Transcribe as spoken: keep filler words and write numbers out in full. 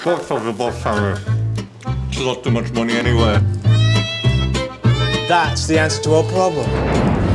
What's of the boss, Harry? It's not too much money anyway. That's the answer to our problem.